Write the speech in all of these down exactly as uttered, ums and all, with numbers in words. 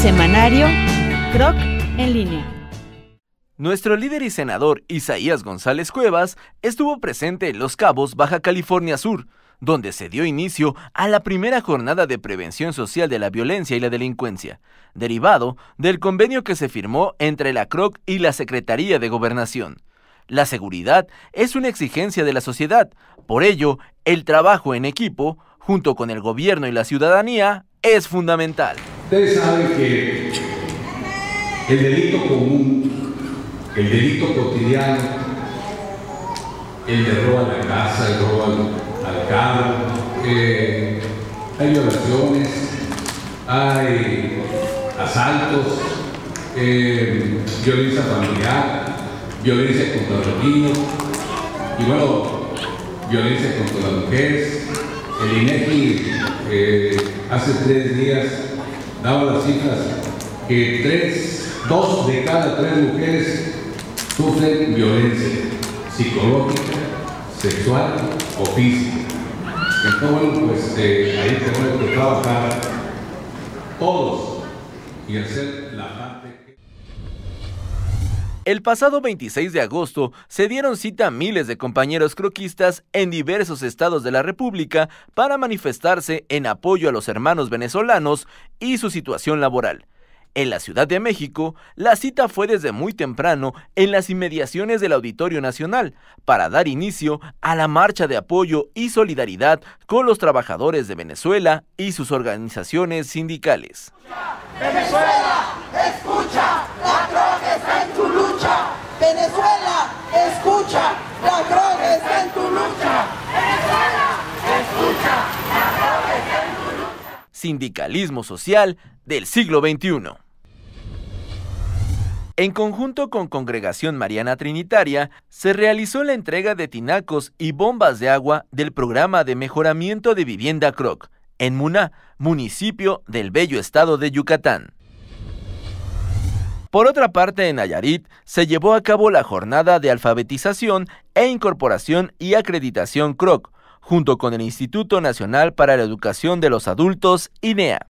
Semanario Croc en línea. Nuestro líder y senador Isaías González Cuevas estuvo presente en Los Cabos, Baja California Sur, donde se dio inicio a la primera jornada de prevención social de la violencia y la delincuencia, derivado del convenio que se firmó entre la Croc y la Secretaría de Gobernación. La seguridad es una exigencia de la sociedad, por ello, el trabajo en equipo, junto con el gobierno y la ciudadanía, es fundamental. Ustedes saben que el delito común, el delito cotidiano, el de robo a la casa, el robo al, al carro, eh, hay violaciones, hay asaltos, eh, violencia familiar, violencia contra los niños y bueno, violencia contra las mujeres. El INEGI eh, hace tres días daba las cifras que tres, dos de cada tres mujeres sufren violencia psicológica, sexual o física. Entonces, bueno, pues eh, ahí tenemos que trabajar todos y hacer la parte. El pasado veintiséis de agosto se dieron cita a miles de compañeros croquistas en diversos estados de la República para manifestarse en apoyo a los hermanos venezolanos y su situación laboral. En la Ciudad de México, la cita fue desde muy temprano en las inmediaciones del Auditorio Nacional para dar inicio a la marcha de apoyo y solidaridad con los trabajadores de Venezuela y sus organizaciones sindicales. Venezuela, escucha, la Croc está en tu lucha. Venezuela, escucha, la Croc está en tu lucha. Venezuela, escucha, la Croc está en tu lucha. Sindicalismo social del siglo veintiuno. En conjunto con Congregación Mariana Trinitaria, se realizó la entrega de tinacos y bombas de agua del programa de mejoramiento de vivienda Croc, en Muná, municipio del bello estado de Yucatán. Por otra parte, en Nayarit, se llevó a cabo la jornada de alfabetización e incorporación y acreditación Croc, junto con el Instituto Nacional para la Educación de los Adultos, I N E A.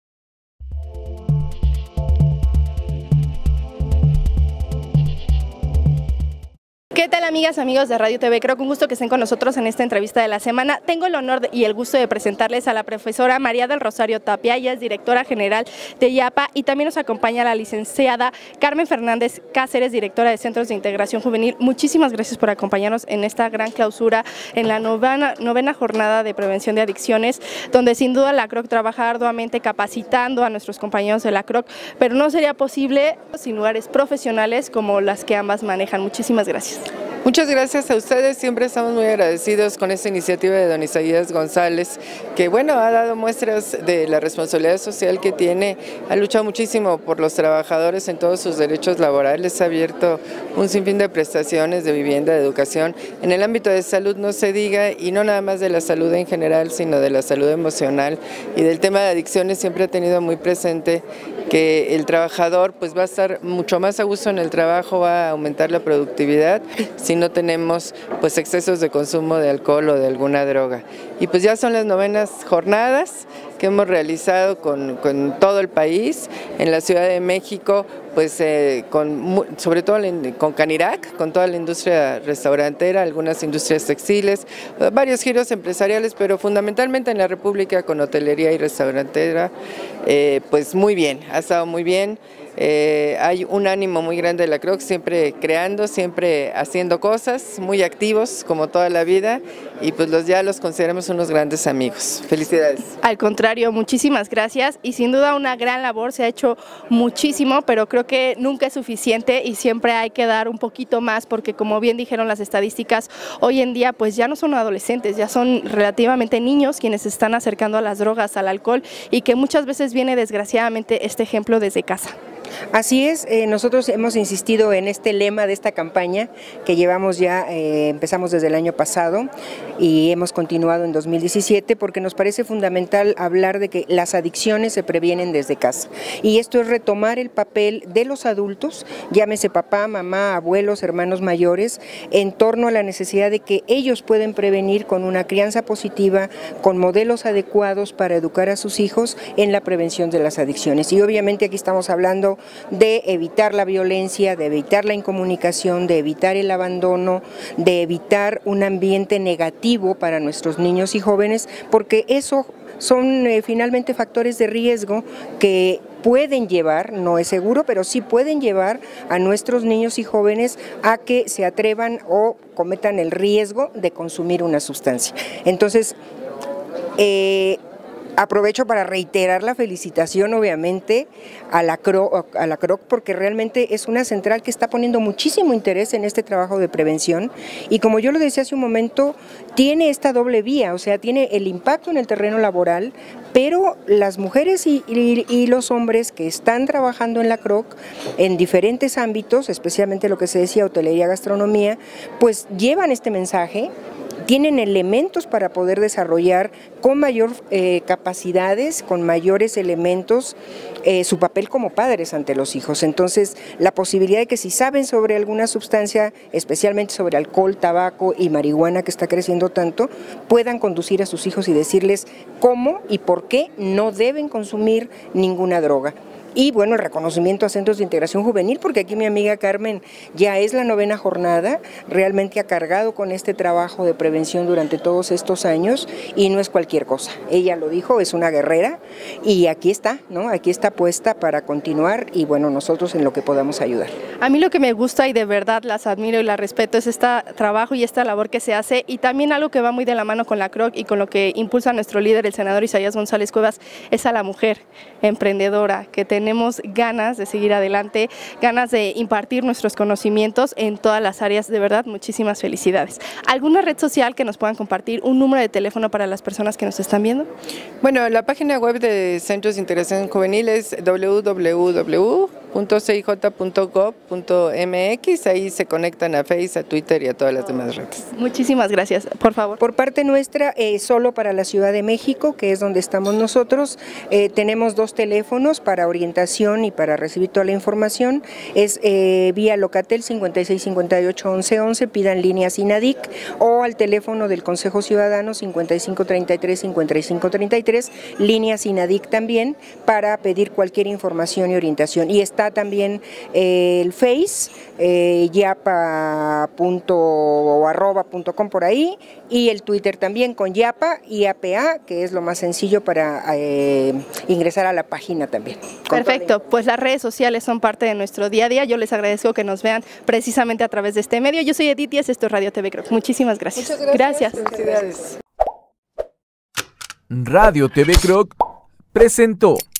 ¿Qué tal, amigas, amigos de Radio T V Croc? Un gusto que estén con nosotros en esta entrevista de la semana. Tengo el honor y el gusto de presentarles a la profesora María del Rosario Tapia. Ella es directora general de I A P A, y también nos acompaña la licenciada Carmen Fernández Cáceres, directora de Centros de Integración Juvenil. Muchísimas gracias por acompañarnos en esta gran clausura, en la novena, novena jornada de prevención de adicciones, donde sin duda la Croc trabaja arduamente capacitando a nuestros compañeros de la Croc, pero no sería posible sin lugares profesionales como las que ambas manejan. Muchísimas gracias. Muchas gracias a ustedes, siempre estamos muy agradecidos con esta iniciativa de don Isaías González, que bueno, ha dado muestras de la responsabilidad social que tiene, ha luchado muchísimo por los trabajadores en todos sus derechos laborales, ha abierto un sinfín de prestaciones de vivienda, de educación, en el ámbito de salud no se diga, y no nada más de la salud en general, sino de la salud emocional, y del tema de adicciones siempre ha tenido muy presente que el trabajador pues va a estar mucho más a gusto en el trabajo, va a aumentar la productividad, si no tenemos pues excesos de consumo de alcohol o de alguna droga. Y pues ya son las novenas jornadas que hemos realizado con, con todo el país, en la Ciudad de México, pues eh, con, sobre todo con Canirac, con toda la industria restaurantera, algunas industrias textiles, varios giros empresariales, pero fundamentalmente en la República con hotelería y restaurantera, eh, pues muy bien, ha estado muy bien. Eh, hay un ánimo muy grande de la Croc, siempre creando, siempre haciendo cosas, muy activos como toda la vida, y pues los ya los consideramos unos grandes amigos. Felicidades. Al contrario, muchísimas gracias, y sin duda una gran labor, se ha hecho muchísimo, pero creo que nunca es suficiente y siempre hay que dar un poquito más, porque como bien dijeron las estadísticas, hoy en día pues ya no son adolescentes, ya son relativamente niños quienes se están acercando a las drogas, al alcohol, y que muchas veces viene desgraciadamente este ejemplo desde casa. Así es, eh, nosotros hemos insistido en este lema de esta campaña que llevamos ya, eh, empezamos desde el año pasado y hemos continuado en dos mil diecisiete porque nos parece fundamental hablar de que las adicciones se previenen desde casa y esto es retomar el papel de los adultos, llámese papá, mamá, abuelos, hermanos mayores, en torno a la necesidad de que ellos pueden prevenir con una crianza positiva, con modelos adecuados para educar a sus hijos en la prevención de las adicciones. Y obviamente aquí estamos hablando de evitar la violencia, de evitar la incomunicación, de evitar el abandono, de evitar un ambiente negativo para nuestros niños y jóvenes, porque eso son eh, finalmente factores de riesgo que pueden llevar, no es seguro, pero sí pueden llevar a nuestros niños y jóvenes a que se atrevan o cometan el riesgo de consumir una sustancia. Entonces, eh, aprovecho para reiterar la felicitación obviamente a la CROC, a la CROC porque realmente es una central que está poniendo muchísimo interés en este trabajo de prevención y como yo lo decía hace un momento, tiene esta doble vía, o sea, tiene el impacto en el terreno laboral, pero las mujeres y, y, y los hombres que están trabajando en la CROC en diferentes ámbitos, especialmente lo que se decía hotelería, gastronomía, pues llevan este mensaje, tienen elementos para poder desarrollar con mayor eh, capacidades, con mayores elementos, eh, su papel como padres ante los hijos. Entonces, la posibilidad de que si saben sobre alguna sustancia, especialmente sobre alcohol, tabaco y marihuana que está creciendo tanto, puedan conducir a sus hijos y decirles cómo y por qué no deben consumir ninguna droga. Y bueno, el reconocimiento a centros de integración juvenil, porque aquí mi amiga Carmen ya es la novena jornada, realmente ha cargado con este trabajo de prevención durante todos estos años y no es cualquier cosa. Ella lo dijo, es una guerrera y aquí está, ¿no? Aquí está puesta para continuar y bueno, nosotros en lo que podamos ayudar. A mí lo que me gusta y de verdad las admiro y las respeto es este trabajo y esta labor que se hace y también algo que va muy de la mano con la CROC y con lo que impulsa nuestro líder, el senador Isaías González Cuevas, es a la mujer emprendedora que tenemos Tenemos ganas de seguir adelante, ganas de impartir nuestros conocimientos en todas las áreas, de verdad, muchísimas felicidades. ¿Alguna red social que nos puedan compartir, un número de teléfono para las personas que nos están viendo? Bueno, la página web de Centros de Integración Juvenil es w w w punto c i j punto gov punto m x, ahí se conectan a Facebook, a Twitter y a todas las demás redes. Muchísimas gracias, por favor. Por parte nuestra, eh, solo para la Ciudad de México, que es donde estamos nosotros, eh, tenemos dos teléfonos para orientación y para recibir toda la información, es eh, vía Locatel cincuenta y seis cincuenta y ocho once once, pidan líneas INADIC o al teléfono del Consejo Ciudadano cincuenta y cinco treinta y tres cincuenta y cinco treinta y tres, líneas INADIC también para pedir cualquier información y orientación. Y está también eh, el Face, eh, yapa punto o arroba punto com por ahí, y el Twitter también con Yapa y A P A, que es lo más sencillo para eh, ingresar a la página también. Perfecto, pues las redes sociales son parte de nuestro día a día, yo les agradezco que nos vean precisamente a través de este medio. Yo soy Edith Díaz, esto es Radio T V CROC. Muchísimas gracias. Muchas gracias. Gracias. Felicidades. Radio T V CROC presentó